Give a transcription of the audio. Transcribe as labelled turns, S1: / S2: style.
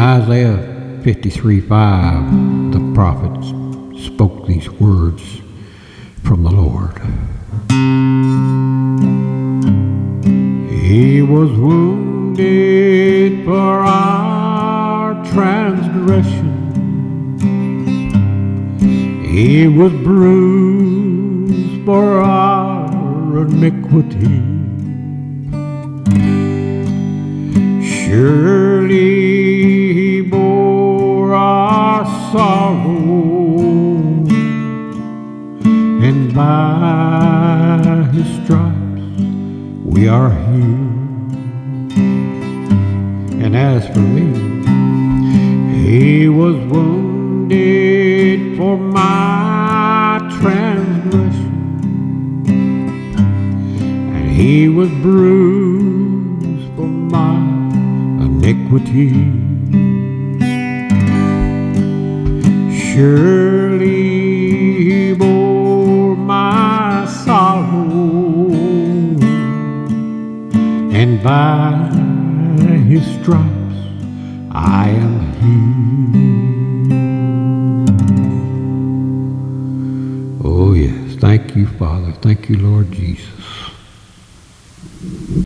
S1: Isaiah 53:5, the prophet spoke these words from the Lord. He was wounded for our transgression, He was bruised for our iniquity. Surely He bore our sorrow, and by His stripes we are healed. And as for me, He was wounded for my transgression, and He was bruised for my iniquity. Surely He bore my sorrow, and by His stripes I am healed. Oh yes, thank you, Father. Thank you, Lord Jesus.